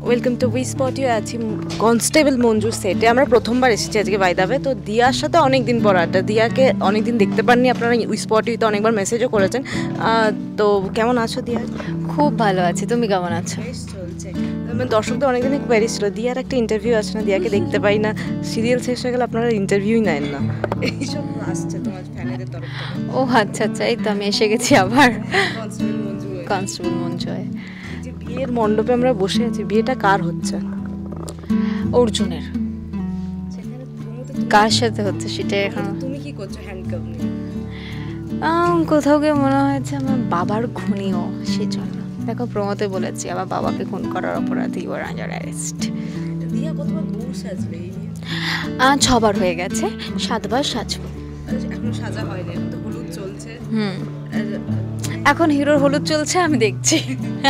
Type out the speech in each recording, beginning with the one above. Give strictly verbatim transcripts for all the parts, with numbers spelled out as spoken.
Welcome to we spot you. আছি constable মঞ্জুর সেটে। আমরা প্রথমবার এসেছি আজকে বাইদাবে। তো দিয়ার সাথে অনেক দিন পর আড্ডা। দিয়াকে অনেক দিন দেখতে পাননি আপনারা, উই স্পট ইউতে অনেকবার মেসেজও করেছেন। তো কেমন আছো দিয়া? খুব ভালো আছি, তুমি কেমন আছো? বেশ চলছে। দর্শকদের অনেকদিন কোয়ারি ছিল, দিয়ার একটা ইন্টারভিউ আছে না, দিয়াকে দেখতে পাই না, সিরিয়াল শেষ হয়ে গেলে আপনারা ইন্টারভিউই নেন না, এইসব আসছে তোমার ফ্যানেদের তরফ থেকে। ও আচ্ছা আচ্ছা, এই তো আমি এসে গেছি আবার কনস্টেবল মঞ্জু হয়ে। কনস্টেবল মঞ্জু হয়ে। যে বিয়ের মণ্ডপে আমরা বসে আছি, বিয়েটা কার হচ্ছে? অর্জুনের। কার সাথে হচ্ছে সেটা এখন তুমি কি করছো হ্যান্ডকাপ নিয়ে? কোথাও গিয়ে মনে হয়েছে আমার বাবার খুনিও, সেই জন্য দেখো প্রমোতে বলেছি আমার বাবাকে খুন করার অপরাধী ওর আন্ডার অ্যারেস্ট। দিয়া কতবার বউ সাজবে? ছবার হয়ে গেছে, সাতবার সাজবো। এখন সাজা হয়নি, এখন তো হলুদ চলছে। হুম, এখন হিরোর হলুদ চলছে, আমি দেখছি।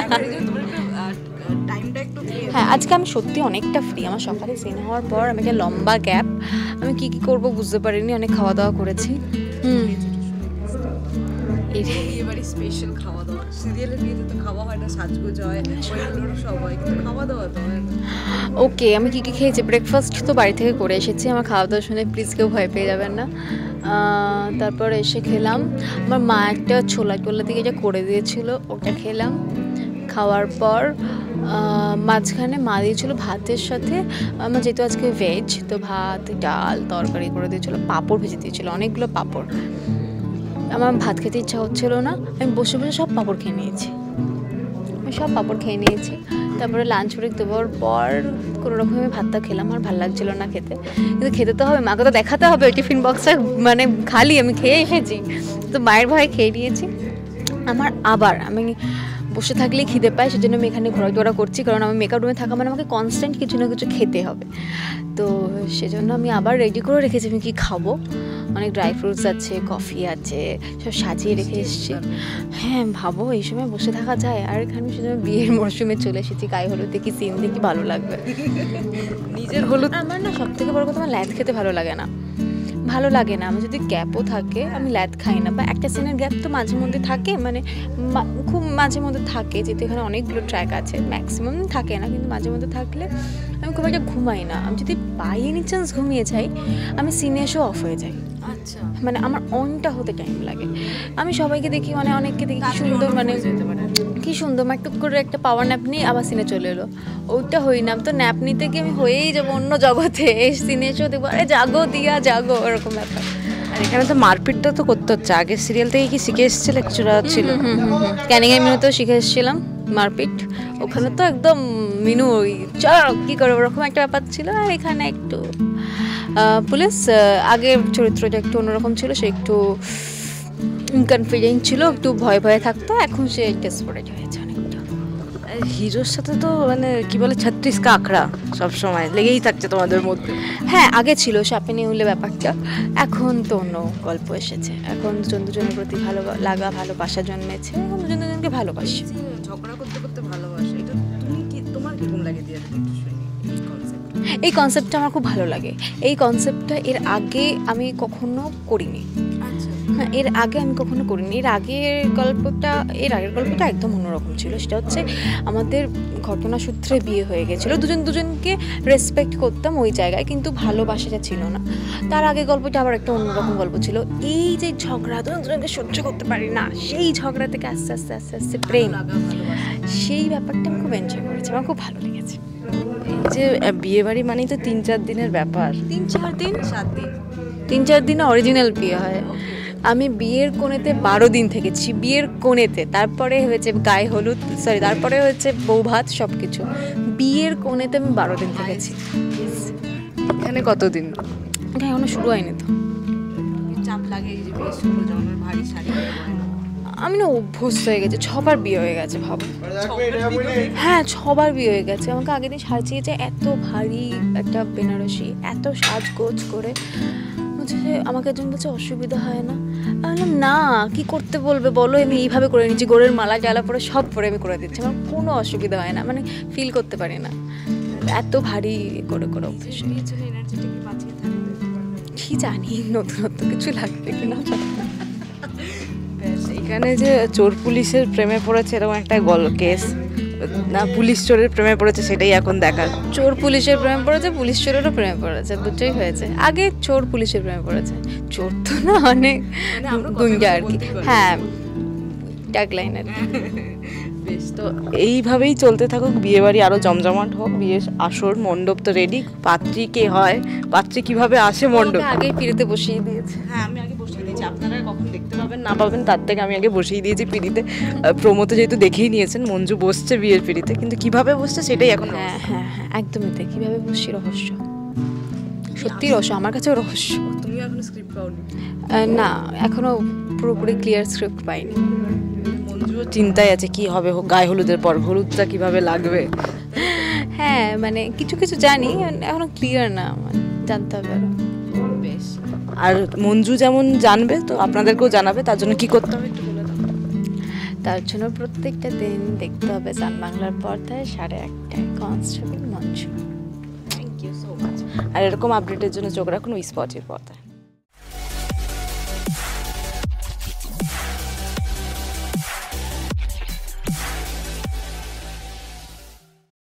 হ্যাঁ, আজকে আমি সত্যি অনেকটা ফ্রি। আমার সকালে সিন হওয়ার পর আমি একটা লম্বা গ্যাপ, আমি কি কি করব বুঝতে পারিনি, অনেক খাওয়া দাওয়া করেছি। হুম, এবারে স্পেশাল খাওয়া দাওয়া। সিরিয়ালের বিয়েতে তো খাওয়া হয় না, সাজগোজ হয়, সবাই কিন্তু খাওয়া দাওয়া তো হয় না। ওকে, আমি কি কি খেয়েছি? ব্রেকফাস্ট তো বাড়ি থেকে করে এসেছি। আমার খাওয়া দাওয়া শুনে প্লিজ কেউ ভয় পেয়ে যাবেন না। তারপর এসে খেলাম, আমার মা একটা ছোলা টোলা থেকে যা করে দিয়েছিল ওটা খেলাম। খাওয়ার পর মাঝখানে মা দিয়েছিলো ভাতের সাথে, আমার যেহেতু আজকে ভেজ তো ভাত ডাল তরকারি করে দিয়েছিলো, পাঁপড় ভেজে দিয়েছিলো, অনেকগুলো পাঁপড়। আমার ভাত খেতে ইচ্ছা হচ্ছিল না, আমি বসে বসে সব পাঁপড় খেয়ে নিয়েছি। আমি সব পাঁপড় খেয়ে নিয়েছি। তারপরে লাঞ্চ ব্রেক দেওয়ার পর কোনো রকমে ভাতটা খেলাম, আর ভালো লাগছিলো না খেতে, কিন্তু খেতে তো হবে, মাকে তো দেখাতে হবে ওই টিফিন বক্সটা মানে খালি, আমি খেয়ে এসেছি তো মায়ের ভয়ে খেয়ে নিয়েছি। আমার আবার আমি বসে থাকলেই খিদে পায়, সেজন্য আমি এখানে ঘোরাঘোরা করছি, কারণ আমি মেকআপ রুমে থাকা মানে আমাকে কনস্ট্যান্ট কিছু না কিছু খেতে হবে। তো সেজন্য আমি আবার রেডি করে রেখেছি আমি কী খাবো। অনেক ড্রাই ফ্রুটস আছে, কফি আছে, সব সাজিয়ে রেখে এসেছি। হ্যাঁ, ভাবো এই সময় বসে থাকা যায়? আর এখানে সেজন্য বিয়ের মরশুমে চলে এসেছি, গায়ে হলুদ দেখি সিন দেখি ভালো লাগবে। নিজের হলুদ আমার না সব থেকে বড় কথা, আমার ল্যাদ খেতে ভালো লাগে না, ভালো লাগে না। আমি যদি গ্যাপও থাকে আমি ল্যাদ খাই না, বা একটা সিনের গ্যাপ তো মাঝে মধ্যে থাকে, মানে খুব মাঝে মধ্যে থাকে, যেহেতু এখানে অনেকগুলো ট্র্যাক আছে, ম্যাক্সিমাম থাকে না, কিন্তু মাঝে মধ্যে থাকলে আমি খুব একটা ঘুমাই না। আমি যদি বাই এনি চান্স ঘুমিয়ে যাই, আমি সিনে এসেও অফ হয়ে যাই। আচ্ছা, মানে আমার অনটা হতে টাইম লাগে। আমি সবাইকে দেখি, মানে অনেককে দেখি কি সুন্দর, মানে কি সুন্দর একটু করে একটা পাওয়ার ন্যাপ নিয়ে আবার সিনে চলে এলো, ওইটা হই না। আমি তো ন্যাপ নিতে গিয়ে আমি হয়েই যাবো অন্য জগতে, এই সিনে এসেও দেখবো আরে জাগো দিয়া জাগো, এরকম ব্যাপার। আর এখানে তো মারপিটটা তো করতে হচ্ছে। আগের সিরিয়াল থেকে কি শিখে এসেছিলে? কিছুটা ছিল। হুম হুম হুম ক্যানিং এর মিনুতেও শিখে এসেছিলাম মারপিট, ওখানে তো একদম মিনু ওই চল কী করে ওরকম একটা ব্যাপার ছিল। আর এখানে একটু পুলিশ, আগের চরিত্রটা একটু অন্যরকম ছিল, সে একটু ইনকনফিডেন্ট ছিল, একটু ভয় ভয়ে থাকতো, এখন সে ডেসপারেট হয়েছে অনেকটা। হিরোর সাথে তো মানে কি বলে ছত্রিশ কা আখড়া সবসময় লেগেই থাকছে তোমাদের মধ্যে। হ্যাঁ, আগে ছিল সাপে নেউলে ব্যাপারটা, এখন তো অন্য গল্প এসেছে, এখন দুজন দুজনের প্রতি ভালো লাগা ভালোবাসা জন্মেছে, এখন দুজন দুজনকে ভালোবাসে, ঝগড়া করতে করতে ভালোবাসে। এটা তুমি কি, তোমার কিরকম লাগে দিয়ে? এই কনসেপ্টটা আমার খুব ভালো লাগে। এই কনসেপ্টটা এর আগে আমি কখনো করিনি। হ্যাঁ, এর আগে আমি কখনো করিনি। এর আগের গল্পটা এর আগের গল্পটা একদম অন্যরকম ছিল। সেটা হচ্ছে আমাদের ঘটনাসূত্রে বিয়ে হয়ে গেছিলো, দুজন দুজনকে রেসপেক্ট করতাম ওই জায়গায়, কিন্তু ভালোবাসাটা ছিল না। তার আগে গল্পটা আবার একটা অন্যরকম গল্প ছিল। এই যে ঝগড়া, দুজন দুজনকে সহ্য করতে পারি না, সেই ঝগড়া থেকে আস্তে আস্তে আস্তে আস্তে প্রেম, সেই ব্যাপারটা আমি খুব এনজয় করেছি, আমার খুব ভালো লেগেছে। যে বিয়ে বাড়ি মানেই তো তিন চার দিনের ব্যাপার। তিন চার দিন সাত দিন তিন চার দিনে অরিজিনাল বিয়ে হয়। আমি বিয়ের কোণেতে বারো দিন থেকেছি, বিয়ের কোণেতে। তারপরে হয়েছে গায়ে হলুদ, সরি তারপরে হয়েছে বউ ভাত, সব কিছু। বিয়ের কোণেতে আমি বারো দিন থেকেছি। এখানে কতদিন? এটা এখনো শুরু হয়নি তো। চাপ লাগে এই যে বিয়ে শুরু, যখন ভারী শাড়ি আমি না অভ্যস্ত হয়ে গেছে, ছবার বিয়ে হয়ে গেছে ভাবো। হ্যাঁ, ছবার বিয়ে হয়ে গেছে। আমাকে আগের দিন সাজিয়েছে এত ভারী একটা বেনারসি, এত সাজগোজ করে, বলছে যে আমাকে একজন বলছে অসুবিধা হয় না। আমি বললাম না, কি করতে বলবে বলো, আমি এইভাবে করে নিচ্ছি, গোড়ের মালা টালা পরে সব পরে আমি করে দিচ্ছি, আমার কোনো অসুবিধা হয় না, মানে ফিল করতে পারি না এত ভারী করে করে অভ্যেস। কি জানি নতুনত্ব কিছু লাগবে কিনা। এখানে যে চোর পুলিশের প্রেমে পড়েছে এরকম একটা গল্প কেস, না পুলিশ চোরের প্রেমে পড়েছে সেটাই এখন দেখার। চোর পুলিশের প্রেমে পড়েছে, পুলিশ চোরেরও প্রেমে পড়েছে, দুটোই হয়েছে। আগে চোর পুলিশের প্রেমে পড়েছে, চোর তো না, অনেক গুন্ডা আর কি। হ্যাঁ, ট্যাগলাইন আর কি। বেশ, তো এইভাবেই চলতে থাকুক, বিয়ে বাড়ি আরো জমজমাট হোক, বিয়ে আসর মণ্ডপ তো রেডি, পাত্রী কে হয়, পাত্রী কিভাবে আসে মণ্ডপ? আগে পিড়িতে বসিয়ে দিয়েছে। হ্যাঁ, আমি আগে বসিয়ে দিয়েছি, আপনারা কখন দেখতে পাবেন না পাবেন তার থেকে আমি আগে বসিয়ে দিয়েছি পিড়িতে। প্রমোতে যেহেতু দেখেই নিয়েছেন মঞ্জু বসছে বিয়ের পিড়িতে, কিন্তু কিভাবে বসছে সেটাই এখন। হ্যাঁ হ্যাঁ হ্যাঁ, একদমই তাই। কিভাবে বসছি রহস্য, সত্যি রহস্য, আমার কাছেও রহস্য। তুমি এখনো স্ক্রিপ্ট পাওনি? আহ, না, এখনো পুরোপুরি ক্লিয়ার স্ক্রিপ্ট পাইনি। মঞ্জুও চিন্তায় আছে কি হবে হোক, গায়ে হলুদের পর হলুদটা কিভাবে লাগবে। হ্যাঁ, মানে কিছু কিছু জানি, এখনো ক্লিয়ার না, মানে জানতে হবে আরো। বেশ, আর মঞ্জু যেমন জানবে তো আপনাদেরকেও জানাবে, তার জন্য কি করতে হবে একটু বলে দাও। তার জন্য প্রত্যেকটা দিন দেখতে হবে সান বাংলার পর্দায় সাড়ে একটায় constable Manju. Thank you so much. আর এরকম আপডেটের জন্য চোখ রাখুন উই স্পটের পর্দায়।